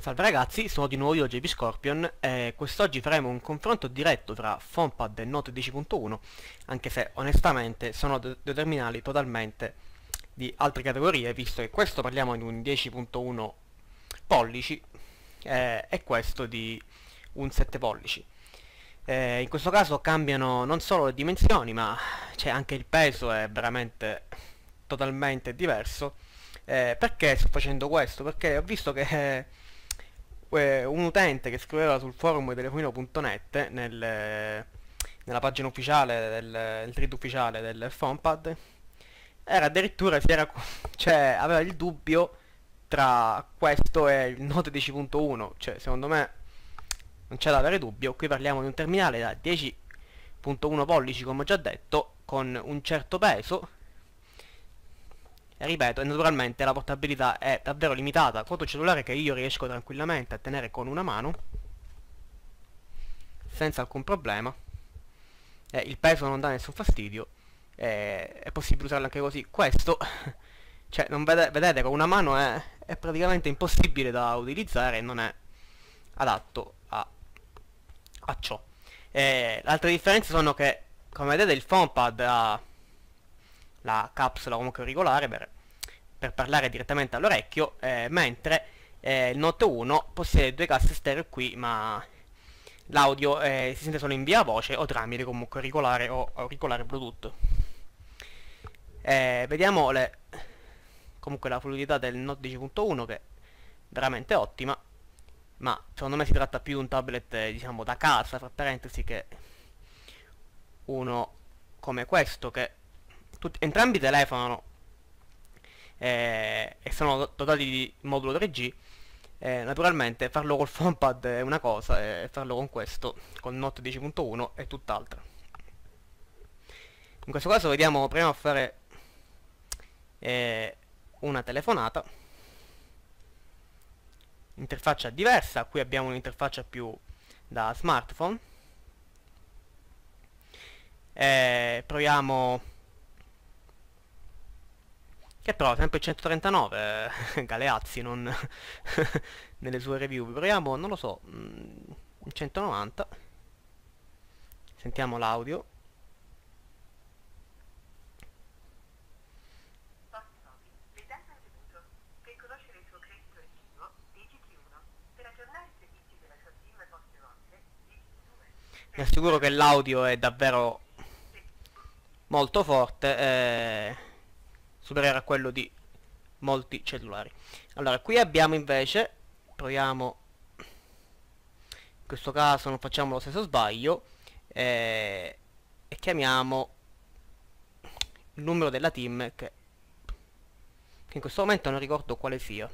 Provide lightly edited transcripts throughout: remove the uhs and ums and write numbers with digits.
Salve ragazzi, sono di nuovo io, JP Scorpion, e quest'oggi faremo un confronto diretto tra PhonePad e Note 10.1, anche se onestamente sono due terminali totalmente di altre categorie, visto che questo parliamo di un 10.1 pollici e questo di un 7 pollici. In questo caso cambiano non solo le dimensioni, ma c'è anche il peso, è veramente totalmente diverso. Perché sto facendo questo? Perché ho visto che un utente che scriveva sul forum di telefonino.net nella pagina ufficiale il thread ufficiale del PhonePad era addirittura cioè aveva il dubbio tra questo e il Note 10.1. Cioè secondo me non c'è da avere dubbio, qui parliamo di un terminale da 10.1 pollici, come ho già detto, con un certo peso. E ripeto, naturalmente la portabilità è davvero limitata. Questo cellulare che io riesco tranquillamente a tenere con una mano senza alcun problema, il peso non dà nessun fastidio, è possibile usarlo anche così. Questo cioè non vedete, con una mano è praticamente impossibile da utilizzare e non è adatto a ciò. Le altre differenze sono che, come vedete, il PhonePad ha la capsula comunque auricolare per parlare direttamente all'orecchio, mentre il Note 1 possiede due casse stereo qui, ma l'audio si sente solo in via voce o tramite comunque auricolare o auricolare Bluetooth. Vediamo comunque la fluidità del Note 10.1, che è veramente ottima, ma secondo me si tratta più di un tablet diciamo da casa, fra parentesi, che uno come questo, che entrambi telefonano e sono dotati di modulo 3G. Naturalmente farlo col PhonePad è una cosa e farlo con questo, col Note 10.1, è tutt'altra. In questo caso proviamo a fare una telefonata. Interfaccia diversa, qui abbiamo un'interfaccia più da smartphone. Proviamo, che però sempre il 139 Galeazzi, non nelle sue review. Proviamo, non lo so, il 190. Sentiamo l'audio. Mi assicuro che l'audio è davvero molto forte, superiore a quello di molti cellulari. Allora, qui abbiamo invece, proviamo, in questo caso non facciamo lo stesso sbaglio, e chiamiamo il numero della team, che in questo momento non ricordo quale sia.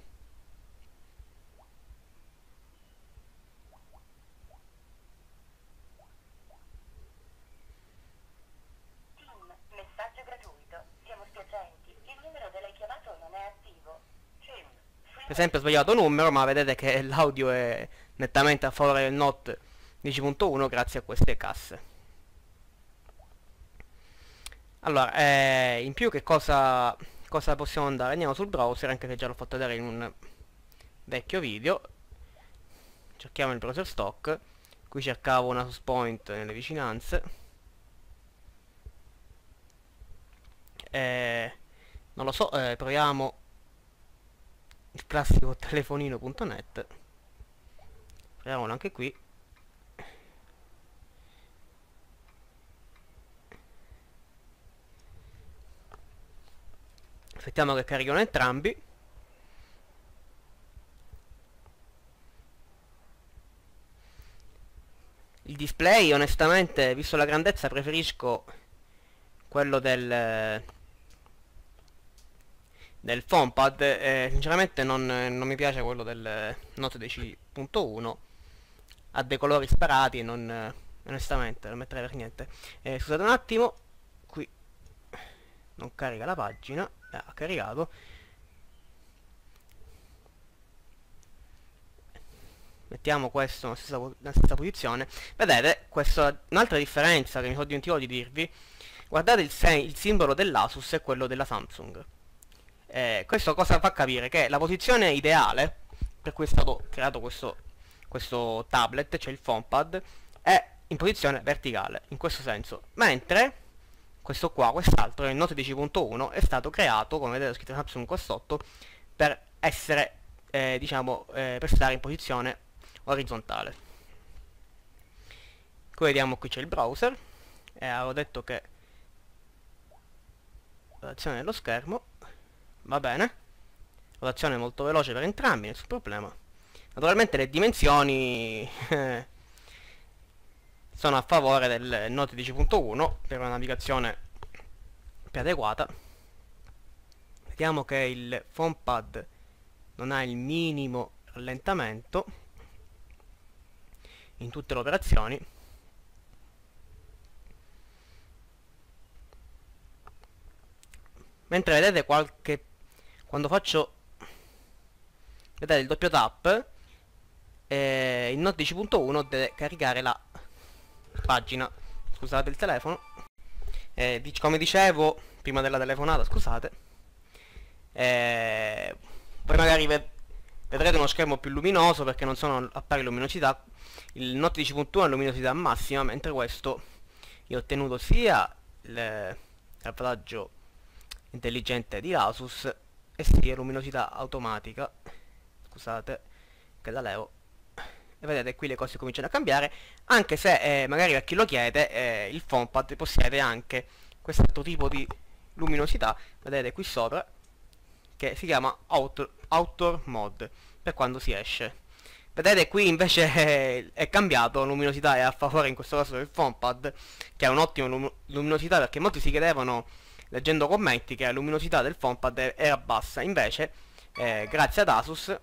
Per esempio ho sbagliato numero, ma vedete che l'audio è nettamente a favore del Note 10.1 grazie a queste casse. Allora, in più che cosa possiamo andare? Andiamo sul browser, anche se già l'ho fatto vedere in un vecchio video. Cerchiamo il browser stock. Qui cercavo una source point nelle vicinanze. Non lo so, proviamo il classico telefonino.net. Proviamolo anche qui. Aspettiamo che caricano entrambi. Il display, onestamente, visto la grandezza, preferisco quello del PhonePad. Sinceramente non mi piace quello del Note 10.1. Ha dei colori sparati e onestamente non metterei per niente. Scusate un attimo, qui non carica la pagina. Ha caricato. Mettiamo questo nella stessa posizione. Vedete, questa è un'altra differenza che mi sono dimenticato di dirvi. Guardate il simbolo dell'Asus e quello della Samsung. Questo cosa fa capire? Che la posizione ideale per cui è stato creato questo tablet, cioè il PhonePad, è in posizione verticale, in questo senso, mentre questo qua, quest'altro, il Note 10.1, è stato creato, come vedete scritto Samsung qua sotto, per essere, per stare in posizione orizzontale. Qui vediamo, qui c'è il browser, e avevo detto che rotazione dello schermo, va bene, rotazione molto veloce per entrambi, nessun problema. Naturalmente le dimensioni sono a favore del Note 10.1 per una navigazione più adeguata. Vediamo che il PhonePad non ha il minimo rallentamento in tutte le operazioni. Mentre vedete quando faccio, vedete il doppio tap, il Note 10.1 deve caricare la pagina, scusate il telefono, come dicevo prima della telefonata, scusate, poi magari vedrete uno schermo più luminoso perché non sono a pari luminosità. Il Note 10.1 è luminosità massima, mentre questo io ho ottenuto sia il salvataggio intelligente di Asus e sia luminosità automatica, scusate che la levo, e vedete qui le cose cominciano a cambiare, anche se magari per chi lo chiede, il PhonePad possiede anche quest'altro tipo di luminosità, vedete qui sopra, che si chiama Outdoor Mode, per quando si esce. Vedete qui invece è cambiato, luminosità è a favore in questo caso del PhonePad, che ha un'ottima luminosità, perché molti si chiedevano, leggendo commenti, che la luminosità del PhonePad era bassa. Invece grazie ad Asus,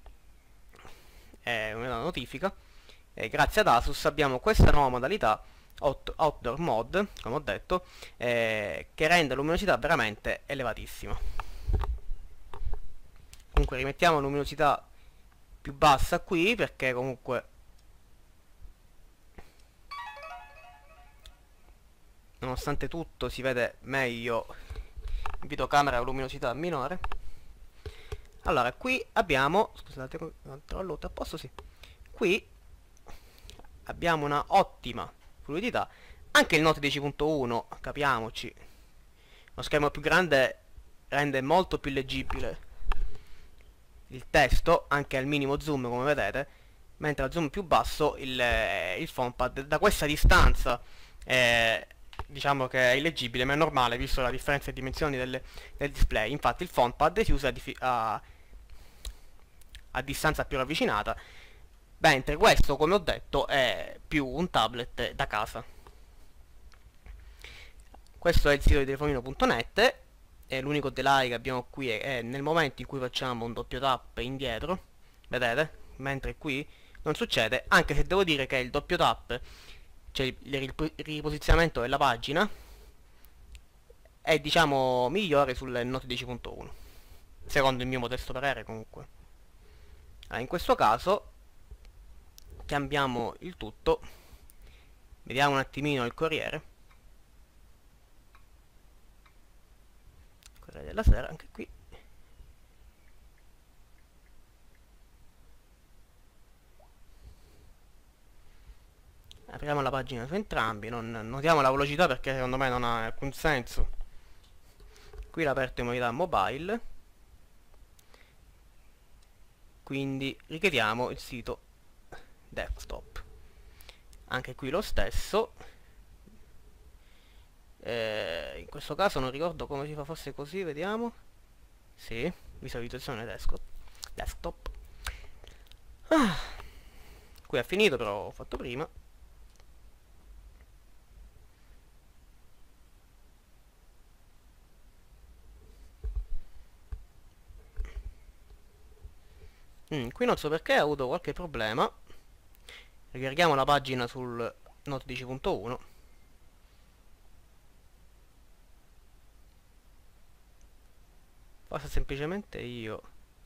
una notifica, grazie ad Asus abbiamo questa nuova modalità Outdoor Mode, come ho detto, che rende la luminosità veramente elevatissima. Comunque rimettiamo luminosità più bassa qui, perché comunque nonostante tutto si vede meglio in videocamera a luminosità minore. Allora, qui abbiamo, scusate, controllo a posto, sì, qui abbiamo una ottima fluidità. Anche il Note 10.1, capiamoci, lo schermo più grande rende molto più leggibile il testo, anche al minimo zoom, come vedete, mentre al zoom più basso il PhonePad da questa distanza diciamo che è illeggibile, ma è normale visto la differenza di dimensioni del display. Infatti il PhonePad si usa a distanza più ravvicinata, mentre questo, come ho detto, è più un tablet da casa. Questo è il sito di telefonino.net, e l'unico delay che abbiamo qui è nel momento in cui facciamo un doppio tap indietro, vedete? Mentre qui non succede, anche se devo dire che il doppio tap, cioè il riposizionamento della pagina, è diciamo migliore sul Note 10.1, secondo il mio modesto parere comunque. Allora, in questo caso cambiamo il tutto, vediamo un attimino il Corriere della Sera, anche qui apriamo la pagina su entrambi, non notiamo la velocità perché secondo me non ha alcun senso. Qui l'ho aperto in modalità mobile, quindi richiediamo il sito desktop, anche qui lo stesso. In questo caso non ricordo come si fa, forse così, vediamo. Sì, visualizzazione desktop. Qui è finito, però ho fatto prima. Qui non so perché ho avuto qualche problema. Ricarichiamo la pagina sul Note 10.1. Forse semplicemente io.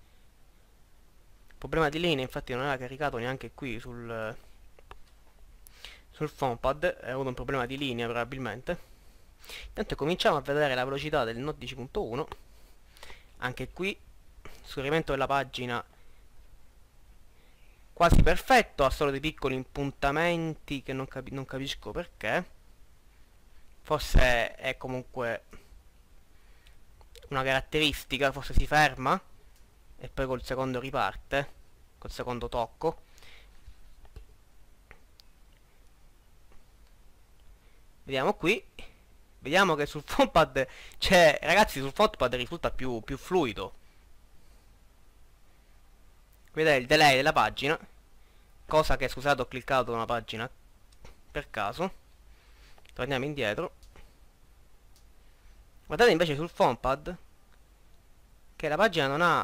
Il problema di linea infatti non era caricato neanche qui sul PhonePad, è avuto un problema di linea probabilmente. Intanto cominciamo a vedere la velocità del Note 10.1. Anche qui scorrimento della pagina quasi perfetto, ha solo dei piccoli impuntamenti che non capisco perché. Forse è comunque una caratteristica, forse si ferma e poi col secondo riparte, col secondo tocco. Vediamo qui, vediamo che sul fontpad, cioè ragazzi, sul fontpad risulta più fluido. Vedete il delay della pagina, cosa che, scusate, ho cliccato una pagina per caso. Torniamo indietro. Guardate invece sul fontpad che la pagina non ha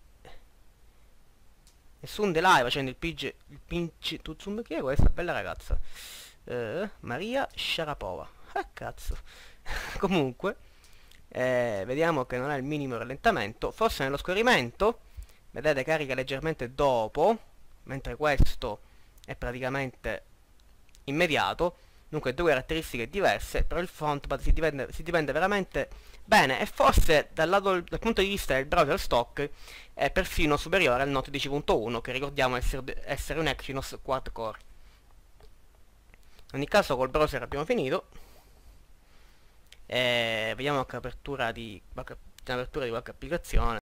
nessun delay facendo il pinch to zoom. Chi è questa bella ragazza? Maria Sharapova. Ah cazzo. Comunque vediamo che non ha il minimo rallentamento. Forse nello scorrimento, vedete, carica leggermente dopo, mentre questo è praticamente immediato. Dunque due caratteristiche diverse, però il fontpad si dipende veramente bene, e forse dal punto di vista del browser stock è perfino superiore al Note 10.1, che ricordiamo essere un Exynos quad core. In ogni caso col browser abbiamo finito. Vediamo che apertura di qualche applicazione.